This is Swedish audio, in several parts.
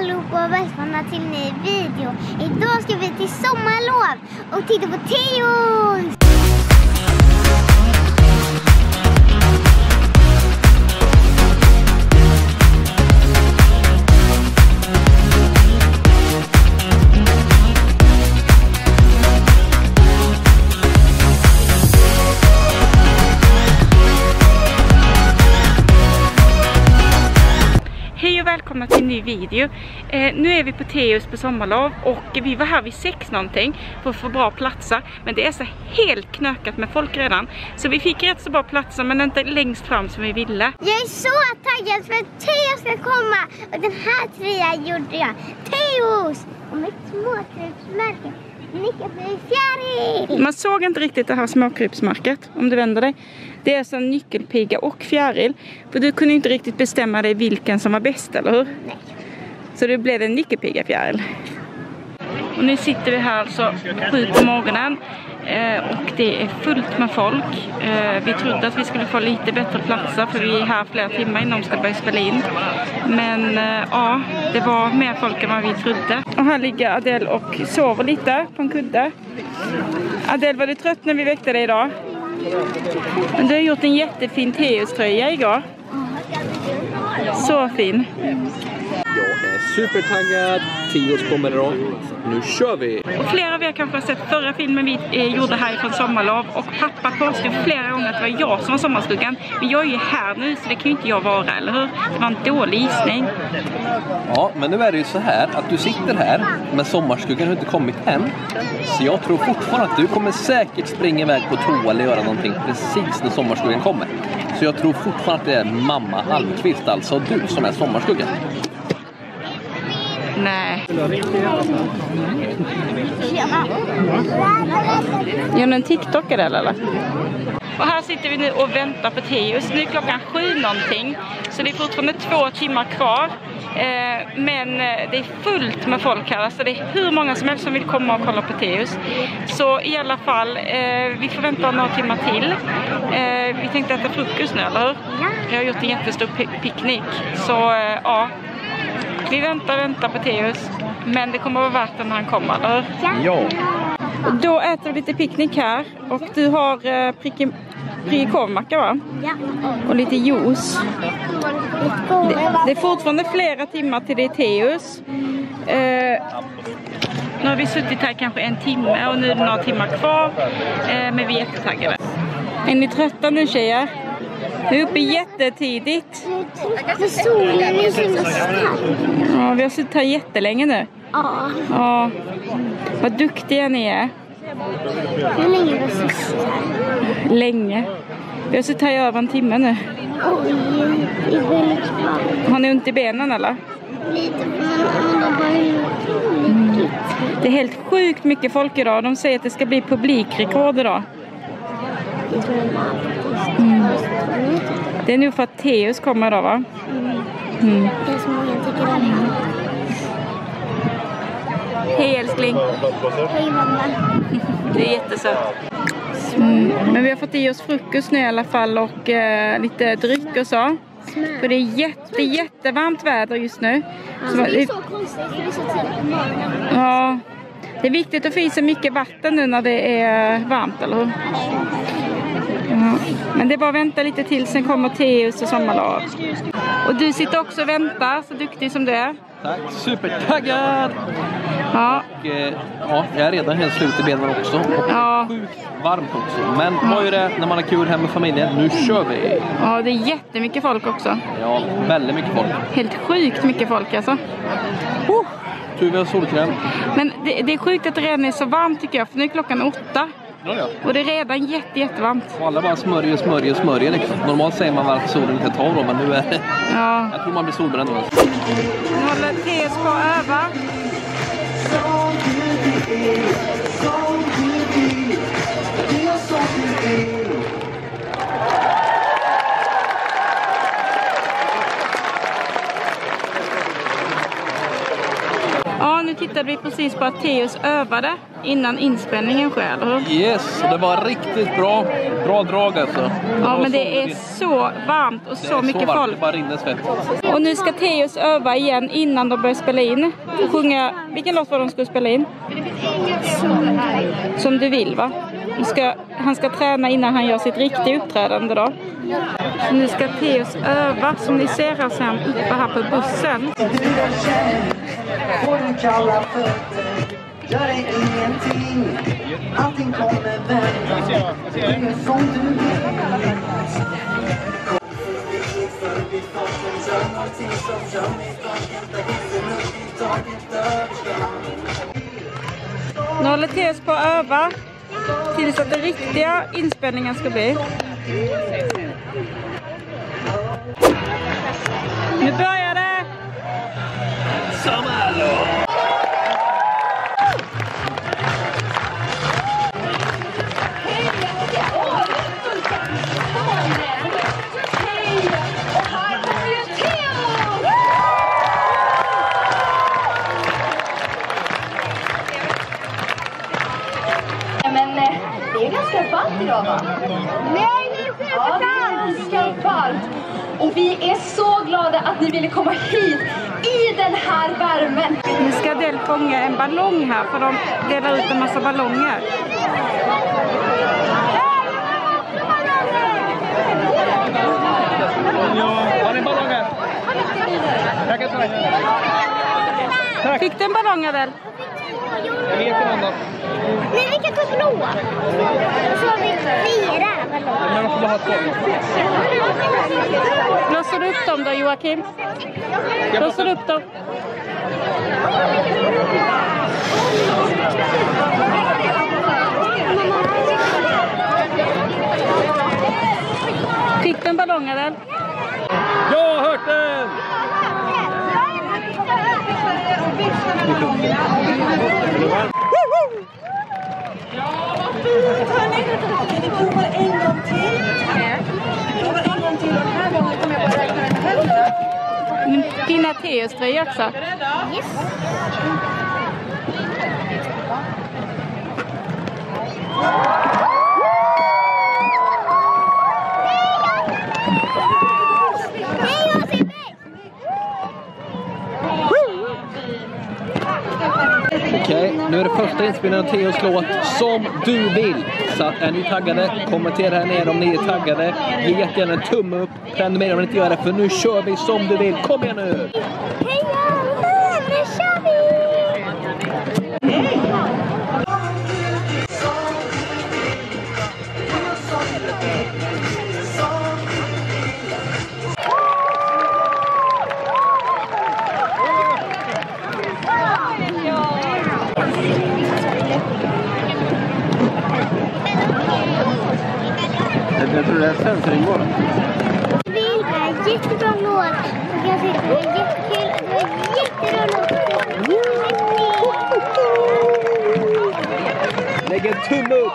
allihopa och välkomna till en ny video. Idag ska vi till sommarlov och titta på Teos! Välkomna till en ny video. Nu är vi på Teos på sommarlov och vi var här vid 6 någonting för att få bra platser. Men det är så helt knökat med folk redan. Så vi fick rätt så bra platser men inte längst fram som vi ville. Jag är så taggad för att Teos ska komma. Och den här tröjan gjorde jag. Teos! Och mitt småkrypsmärke. Fjäril! Man såg inte riktigt det här småkrypsmärket om du vänder dig. Det är så en nyckelpiga och fjäril. För du kunde inte riktigt bestämma dig vilken som var bäst, eller hur? Nej. Så det blev en nyckelpiga fjäril. Och nu sitter vi här alltså 7 på morgonen. Och det är fullt med folk. Vi trodde att vi skulle få lite bättre platser för vi är här flera timmar innan de ska börja spela in. Men ja, det var mer folk än vad vi trodde. Och här ligger Adele och sover lite på en kudde. Adele, var du trött när vi väckte dig idag? Men du har gjort en jättefin Teos-tröja igår. Så fin. Jag är supertaggad. Teos kommer idag. Nu kör vi! Och flera av er kanske har sett förra filmen vi gjorde härifrån sommarlov. Och pappa påstod flera gånger att det var jag som var sommarskuggan. Men jag är ju här nu så det kan ju inte jag vara, eller hur? Det var en dålig gissning. Ja, men nu är det ju så här att du sitter här. Men sommarskuggan har inte kommit än. Så jag tror fortfarande att du kommer säkert springa iväg på toa eller göra någonting precis när sommarskuggan kommer. Så jag tror fortfarande att det är mamma Almqvist, alltså du som är sommarskuggan. Nej. Gör du en TikTok eller? Och här sitter vi nu och väntar på Teos. Nu är klockan 7 någonting. Så det är fortfarande 2 timmar kvar. Men det är fullt med folk här. Alltså det är hur många som helst som vill komma och kolla på Teos. Så i alla fall, vi får vänta några timmar till. Vi tänkte äta frukost nu, eller hur? Jag har gjort en jättestor picknick. Så ja. Vi väntar på Teos. Men det kommer att vara värt när han kommer, eller? Ja. Och då äter vi lite picknick här. Och du har prikorvmacka, va? Ja. Och lite juice. Det är fortfarande flera timmar till det är Teos. Nu har vi suttit här kanske 1 timme och nu är det några timmar kvar. Men vi är jättetaggade. Är ni trötta nu, tjejer? Vi är uppe jättetidigt. För solen är så stark. Ja, vi har suttit här jättelänge nu. Ja. Ja. Vad duktiga ni är. Hur länge var sist? Länge. Vi har suttit här i över 1 timme nu. Oj, det är väldigt bra. Har ni ont i benen eller? Lite, men bara Det är helt sjukt mycket folk idag. De säger att det ska bli publikrekord idag. Det är nu för att Teos kommer idag, va? Det är så många tycker om det. Hej älskling. Hej mamma. Det är jättesött. Men vi har fått i oss frukost nu i alla fall och lite dryck och så. För det är jättevarmt väder just nu. Alltså, det är så konstigt för det är så tidigt på morgonen. Ja, det är viktigt att få i sig mycket vatten nu när det är varmt, eller hur? Ja. Men det är bara att vänta lite till, sen kommer Teos och sommarlov. Och du sitter också och väntar, så duktig som du är. Tack, supertaggad! Ja. Och, ja, jag är redan helt slut i benen också. Och Ja. sjukt varmt också. Men vad är det när man har kul hemma med familjen? Nu kör vi! Ja, det är jättemycket folk också. Ja, väldigt mycket folk. Helt sjukt mycket folk alltså. Tur vi har solkräm. Men det är sjukt att det redan är så varmt tycker jag, för nu är klockan 8. Ja. Och det är redan jättevarmt. Och alla bara smörjer liksom. Normalt säger man varför solen inte tar då, men nu är det... Ja. Jag tror man blir solbränd då. Nu håller Teos på att öva. Ja, nu tittade vi precis på att Theus övade innan inspelningen sker, eller hur? Yes, det var riktigt bra drag alltså. Ja, men det är så varmt och så mycket folk. Det bara rinner svett. Och nu ska Theus öva igen innan de börjar spela in. Sjunga, vilken låt var de skulle spela in? Som du vill, va? Han ska träna innan han gör sitt riktiga uppträdande då. Så nu ska Theus öva, som ni ser här sen uppe här på bussen. Gör ingenting, allting kommer vända. Det är som du vill. Nu håller Theus på att öva tills att den riktiga inspelningen ska bli. Nu börjar det! Men det är ganska varmt idag, va? Nej, det är Ja, det är ganska varmt. Och vi är så glada att ni ville komma hit i den här värmen. Nu ska Del fånga en ballong här, för de delar ut en massa ballonger. Har ni ballonger? Tack så mycket. Fick du en ballong, Adel? Jag vet inte om det. Nej, vi kan ta blå. Så har vi 4 ballonger. Men man får bara ha 2. Blåser du upp dem då, Joakim? Blåser du upp dem? Fick du en ballong, Adel? Jag har hört den! Vi provar en gång till. Vi provar en gång till och den här gången kommer jag bara räkna med händerna. Fina Theus-tröja också. Yes. Okej, nu är det första inspelningen av Theus låt Som du vill. Så att är ni taggade, kommentera här nere om ni är taggade. Ge jättegärna en tumme upp, prenumerera om ni inte gör det, för nu kör vi Som du vill. Kom igen nu! Heja, nu kör vi! Jag tror det är centring bara. Det är en jättebra låt. Jag tycker det är jättekul. Det var jättebra låt. Lägg en tumme upp!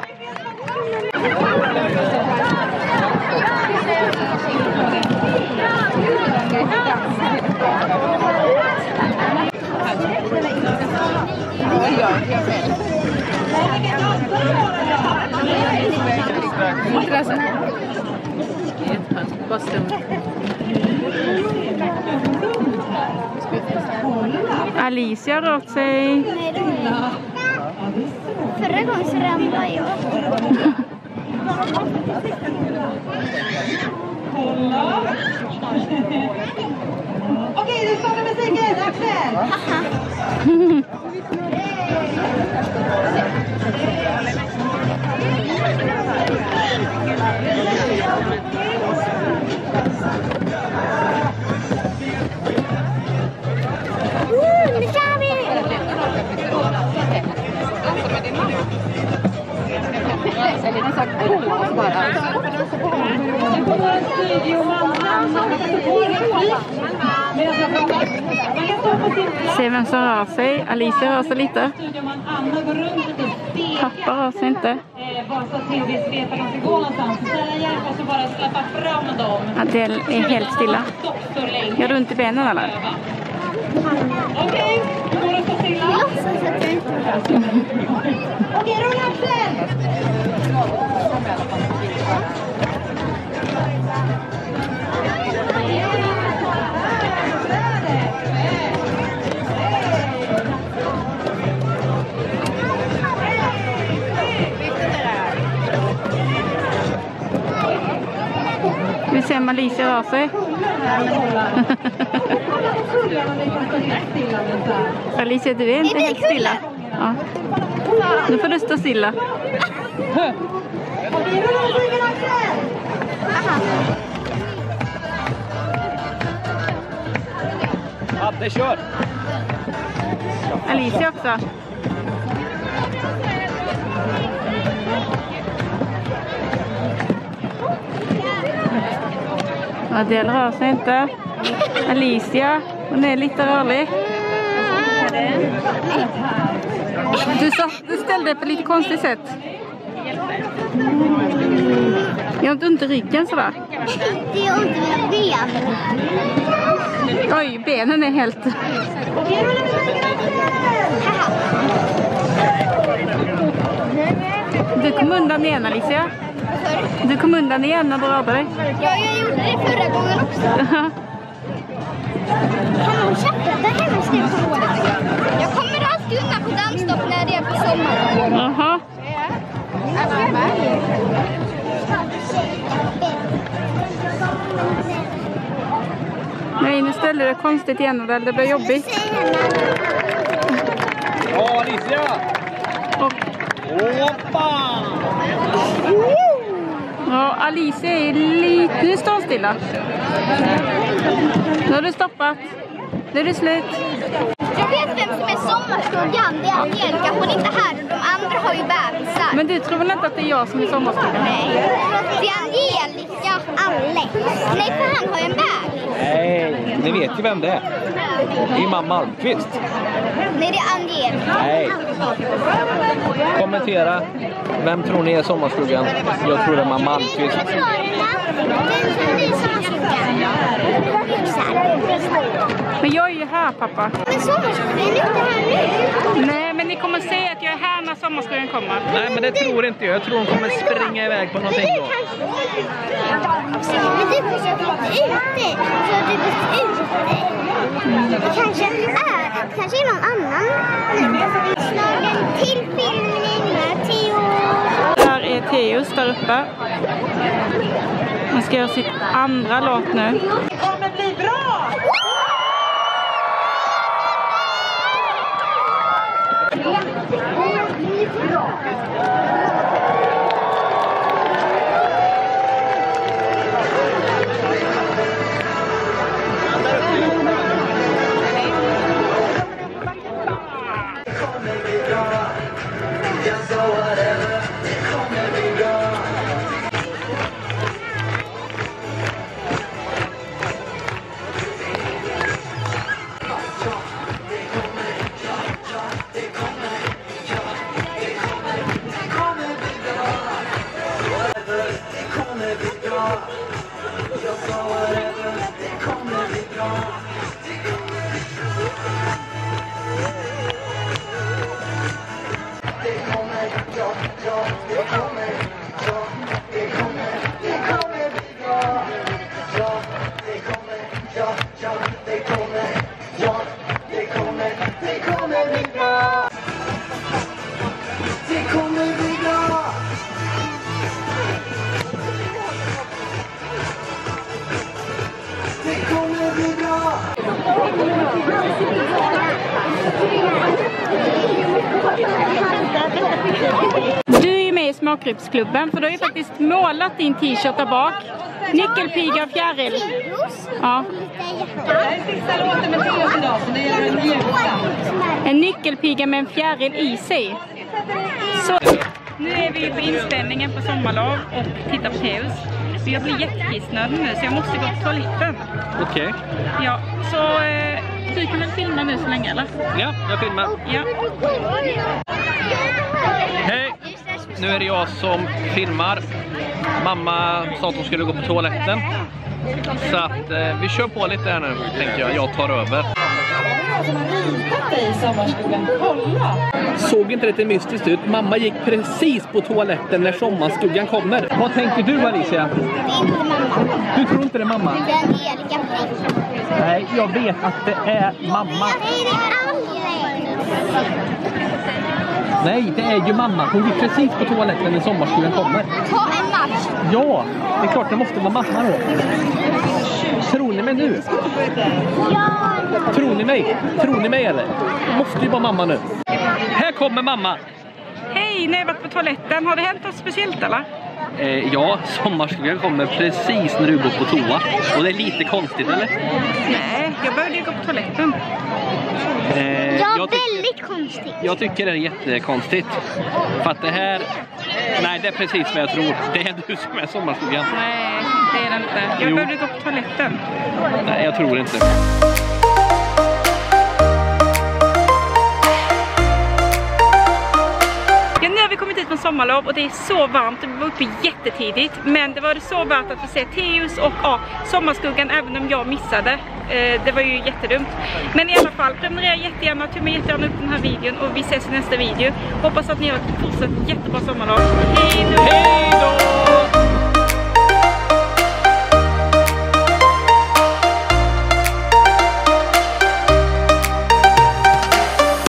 Alicia har rört sig. Förra gången så ramlade jag. Okej, nu startar musiken. Axel! Nu kör vi! Se vem som rör sig. Alicia rör sig lite. Pappa rör sig inte. Adele är helt stilla. Gör du inte benen eller? Okej, nu går det så stilla. Okej, rulla axeln! Vi ser om Alicia rör sig. Alicia, du är inte helt stilla. Ja. Nu får du stå stilla. Adde, kör! Alicia också. Adele rör sig inte. Alicia, hon är lite rörlig. Du ställde dig på lite konstigt sätt. Jag har inte ont i ryggen sådär. Det gör inte mina ben. Oj, benen är helt... Du kom undan igen, Alicia. Du kom undan igen när du rörde dig. Ja, jag gjorde det förra gången också. Kan hon köpa det här med styrkorna? Jag kommer alltid undan på dammstopp när det är på sommaren. Jaha. Nej, nu ställer du konstigt igen och det blir jobbigt. Ja, Alicia! Och, Hoppa! ja, Alicia är lite... Nu står hon stilla. Nu har du stoppat. Nu är det slut. Jag vet vem som är sommarskuggan. Det är Angelica. Hon är inte här och de andra har ju bebisar. Men du tror väl inte att det är jag som är sommarskuggan? Nej. Det är Angelica. Alex. Nej, för han har ju en bebis. Nej, ni vet ju vem det är. Det är mamma Malmqvist. Nej, det är Angelica. Nej. Kommentera. Vem tror ni är sommarskuggan? Jag tror det är mamma Malmqvist. Den som är sommarskuggan. Men jag är ju här, pappa. Men sommarskuggan är inte här nu. Nej, men ni kommer se att jag är här när sommarskuggan kommer. Nej, men det tror inte jag. Jag tror hon kommer springa iväg på någonting då. Men du försöker inte ute. Så har du gått ute. Det kanske är någon annan. Slagen till filmen med Theo. Där är Theos där uppe. Han ska göra sitt andra låt nu. Det kommer bli bra! Du är ju med i Småkrypsklubben, för du har ju faktiskt målat din t-shirt där bak. Nyckelpiga och fjäril. Ja. Det här är sista låten med Theo idag, så det är en mjuka. En nyckelpiga med en fjäril i sig. Så, nu är vi på inspelningen på sommarlov och tittar på Theos. Jag blir jättekissnödig nu så jag måste gå på toaletten. Okej. Ja, så du kan väl filma nu så länge, eller? Ja, jag filmar. Ja. Hej! Nu är det jag som filmar. Mamma sa att hon skulle gå på toaletten. Så att vi kör på lite här nu, tänker jag. Jag tar över. hittat dig i sommarstugan. Kolla! Såg inte lite mystiskt ut? Mamma gick precis på toaletten när sommarstugan kommer. Vad tänker du, Alicia? Det är inte mamma. Du tror inte det är mamma? Det är Angelica Frick. Nej, jag vet att det är mamma. Nej, det är Alex. Nej, det är ju mamma. Hon gick precis på toaletten när sommarstugan kommer. Ta en match. Ja, det är klart det måste vara mamma då. Tror ni mig nu? Ja. Tror ni mig? Tror ni mig eller? Det måste ju vara mamma nu. Här kommer mamma. Hej, ni har varit på toaletten. Har det hänt något speciellt eller? Ja, sommarstugan kommer precis när du går på toa. Och det är lite konstigt, eller? Nej, jag började ju gå på toaletten. Ja, väldigt konstigt. Jag tycker det är jättekonstigt. För att det här... Nej, det är precis vad jag tror. Det är du som är sommarstugan. Nej, det är det inte. Jag började gå på toaletten. Nej, jag tror inte. Ja, nu har vi kommit hit från sommarlov och det är så varmt. Vi var uppe jättetidigt. Men det var det så värt att få se Teus och sommarskuggan även om jag missade. Det var ju jättedumt. Men i alla fall, prenumerera jättegärna, tumma jättegärna upp den här videon och vi ses i nästa video. Hoppas att ni har fortsatt jättebra sommarlov. Hej då!